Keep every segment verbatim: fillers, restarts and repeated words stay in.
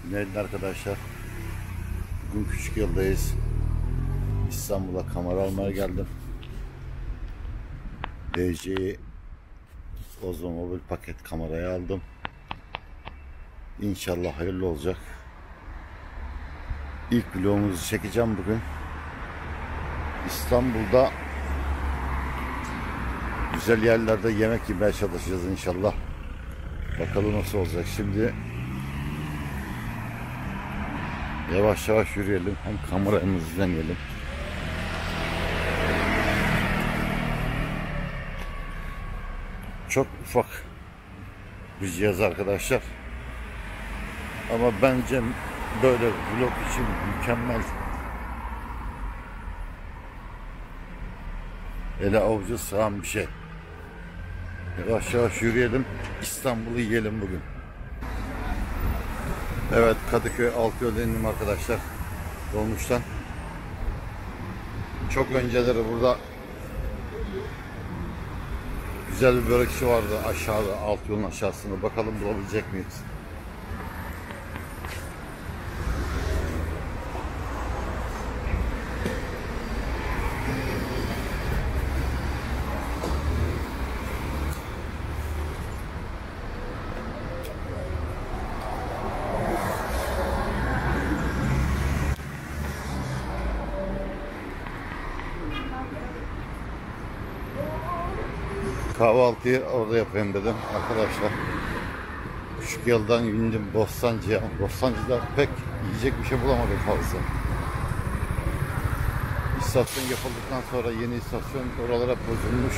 Günaydın arkadaşlar. Bugün Küçükyol'dayız. İstanbul'a kamera almaya geldim. D J Osmo mobil paket kamerayı aldım. İnşallah hayırlı olacak. İlk vlogumuzu çekeceğim bugün. İstanbul'da güzel yerlerde yemek yemeye çalışacağız inşallah. Bakalım nasıl olacak. Şimdi yavaş yavaş yürüyelim. Hem kameramızı deneyelim. Çok ufak bir cihaz arkadaşlar. Ama bence böyle vlog için mükemmel. Ele avucu sığan bir şey. Yavaş yavaş yürüyelim. İstanbul'u yiyelim bugün. Evet, Kadıköy Altıyol'da indim arkadaşlar. Dolmuştan. Çok önceleri burada güzel bir börekçi vardı aşağıda, Altıyol'un aşağısında. Bakalım bulabilecek miyiz? Kahvaltıyı orada yapayım dedim arkadaşlar. Küçükyol'dan indim Bostancı'ya. Bostancı'da pek yiyecek bir şey bulamadım fazla. İstasyon yapıldıktan sonra yeni istasyon oralara bozulmuş.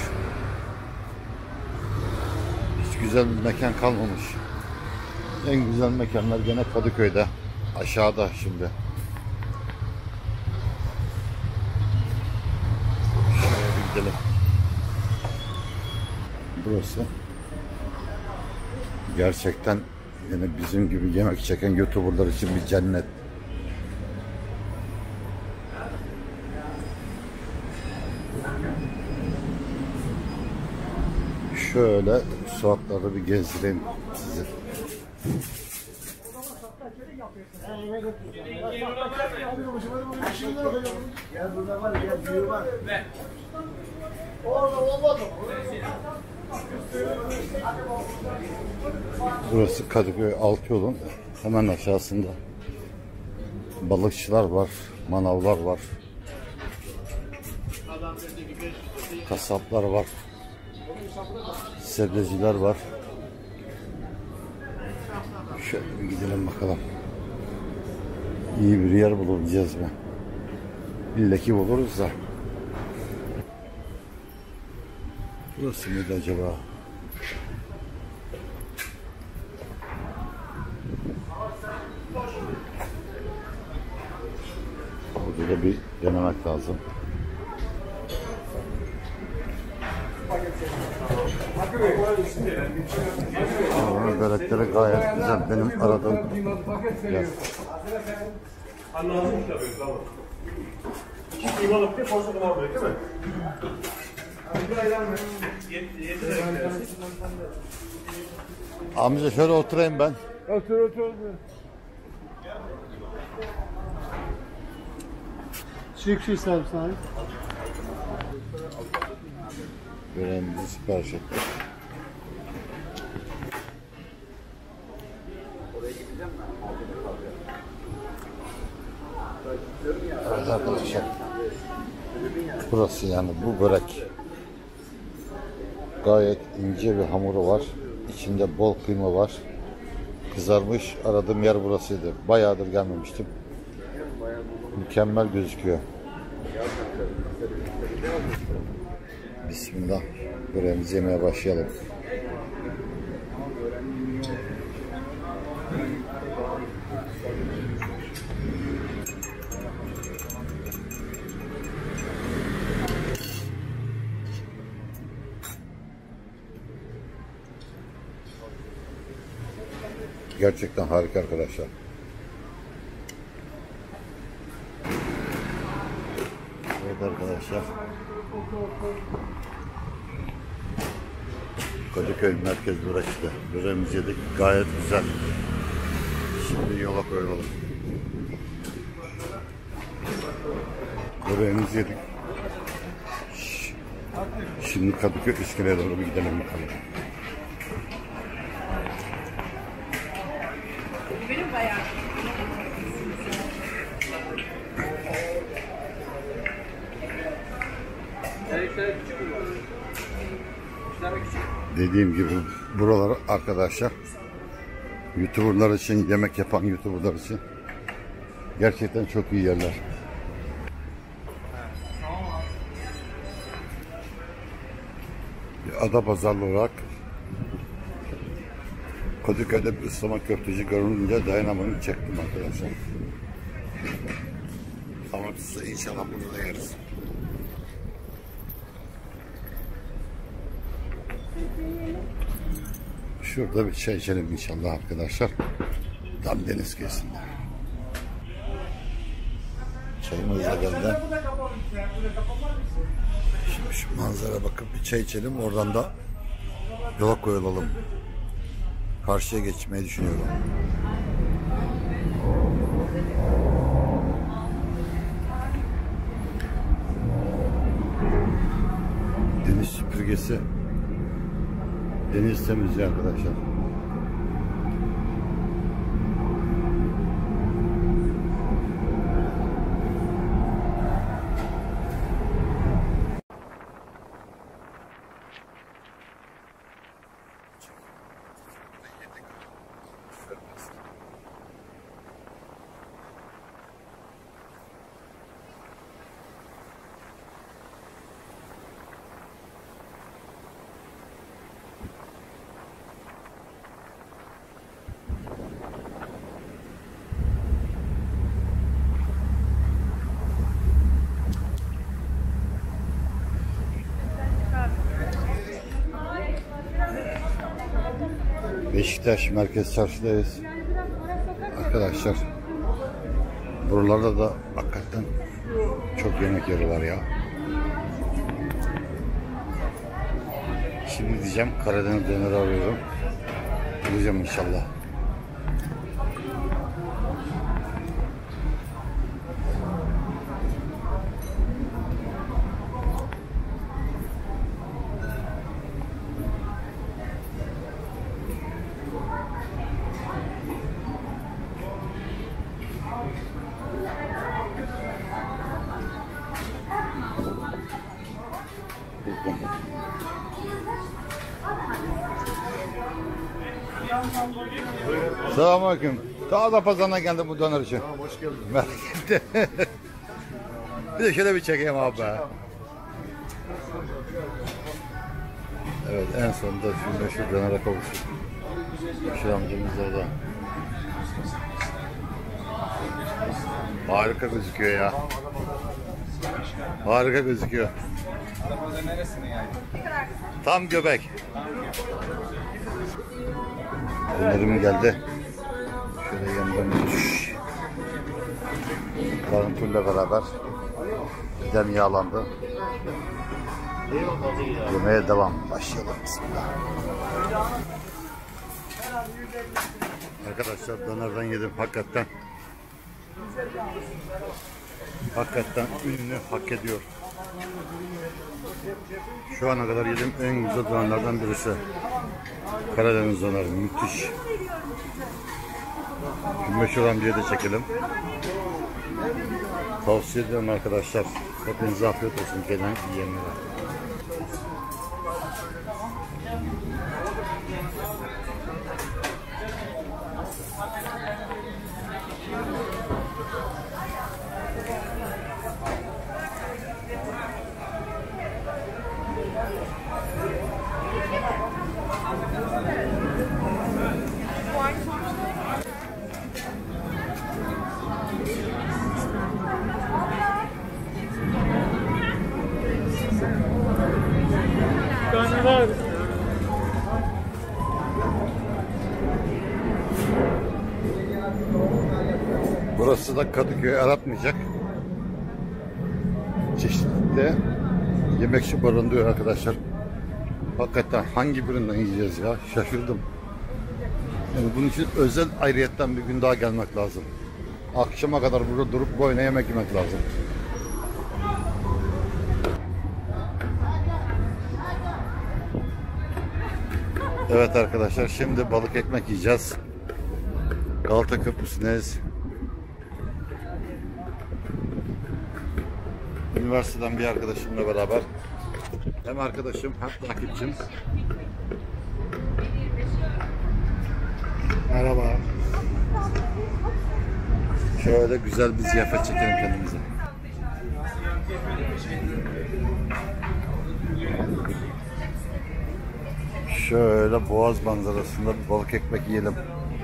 Hiç güzel bir mekan kalmamış. En güzel mekanlar gene Kadıköy'de. Aşağıda şimdi. Şuraya bir gidelim. Burası gerçekten yani bizim gibi yemek çeken YouTuber'lar için bir cennet. Şöyle Suatları bir gezdireyim size. Burası Kadıköy Altıyol'un hemen aşağısında. Balıkçılar var, manavlar var, kasaplar var, sebzeciler var. Şöyle bir gidelim bakalım. İyi bir yer bulabileceğiz mi? İlle ki buluruz da. Burası mıydı acaba? Burada da bir denemek lazım. Ama börekleri gayet güzel. Benim aradığım yer. Amca şöyle oturayım ben. Otur otur. Çık şu sarımsağı. Böreğimizi sipariş ettik. Evet arkadaşlar. Burası yani bu börek. Gayet ince bir hamuru var. İçinde bol kıyma var. Kızarmış. Aradığım yer burasıydı. Bayağıdır gelmemiştim. Mükemmel gözüküyor. Bismillah. Böreğimizi yemeye başlayalım. Gerçekten harika arkadaşlar. Evet arkadaşlar. Kadıköy merkez börekçide. Böreğimizi yedik. Gayet güzel. Şimdi Şöyle yola koyalım. Böreğimizi yedik. Şimdi Kadıköy İskele'ye doğru bir gidelim bakalım. Benim bayağı. Dediğim gibi buralar arkadaşlar YouTuber'lar için, yemek yapan YouTuber'lar için gerçekten çok iyi yerler. Bir Adapazarlı olarak Kadıköy'de bir ıslama köfteci görününce dayanamadım, çektim arkadaşlar. Ama size inşallah bunu da yeriz. Şurada bir çay içelim inşallah arkadaşlar. Tam deniz kıyısında. Çayımız da geldi. Şimdi şu manzara bakıp bir çay içelim. Oradan da yola koyulalım. Karşıya geçmeyi düşünüyorum. Deniz süpürgesi. Deniz temizliği arkadaşlar. Beşiktaş Merkez Çarşı'dayız. Arkadaşlar buralarda da hakikaten çok yemek yeri var ya. Şimdi diyeceğim Karadeniz döneri arıyorum. Bulacağım inşallah. Selamünaleyküm. Daha da pazarına geldim bu döner için. Tamam, hoş geldin. Merak ettim. Bir de şöyle bir çekeyim abi. Evet, en sonunda şu meşhur dönere kavuştuk. Şu amcamız orada. Harika gözüküyor ya. Harika gözüküyor. Arabanın neresine yani? Tam göbek. Dönerim geldi. Şöyle yandan bir garnitürle beraber gidem yağlandı. Yemeğe devam. Başlayalım. Bismillah. Arkadaşlar dönerden yedim hakikaten. Hakikaten ünlü, hak ediyor. Şu ana kadar yediğim en güzel dönerlerden birisi. Karadeniz döneri müthiş. Şu meşhur amcayı da çekelim. Tavsiye ederim arkadaşlar. Hepinize afiyet olsun gelen yiyenlere. Döner. Burası da Kadıköy aratmayacak. Çeşitli yemekçi barındırıyor arkadaşlar. Hakikaten hangi birinden yiyeceğiz ya? Şaşırdım. Yani bunun için özel ayrıyetten bir gün daha gelmek lazım. Akşama kadar burada durup boyuna yemek yemek lazım. Evet arkadaşlar, şimdi balık ekmek yiyeceğiz. Galata Köprüsü'ndeyiz. Üniversiteden bir arkadaşımla beraber. Hem arkadaşım hem takipçim. Merhaba. Şöyle güzel bir ziyafet çekelim kendimize. Şöyle boğaz manzarasında bir balık ekmek yiyelim.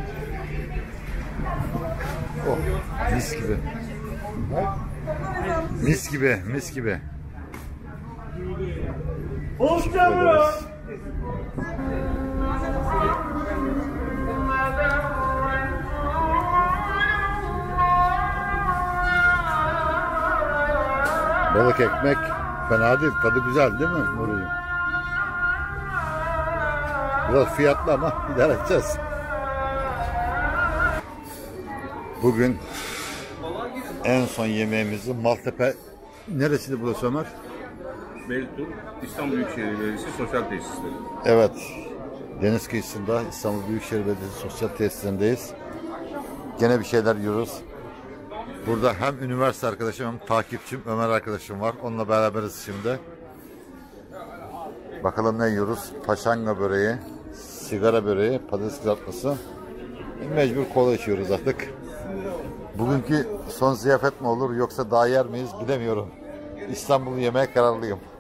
Oh, mis gibi. Mis gibi, mis gibi. Teşekkür ederiz. Balık ekmek fena değil, tadı güzel değil mi Nuri'cim? Biraz fiyatlı ama idare edeceğiz. Bugün en son yemeğimizi Maltepe, neresiydi burası Ömer? Beylikdüzü, İstanbul Büyükşehir Belediyesi Sosyal Tesisleri. Evet, deniz kıyısında İstanbul Büyükşehir Belediyesi Sosyal Tesislerindeyiz. Gene bir şeyler yiyoruz. Burada hem üniversite arkadaşım hem takipçim Ömer arkadaşım var. Onunla beraberiz şimdi. Bakalım ne yiyoruz? Paşanga böreği, sigara böreği, patates kızartması. Mecbur kola içiyoruz artık. Bugünkü son ziyafet mi olur yoksa daha yer miyiz bilemiyorum. İstanbul'u yemeye kararlıyım.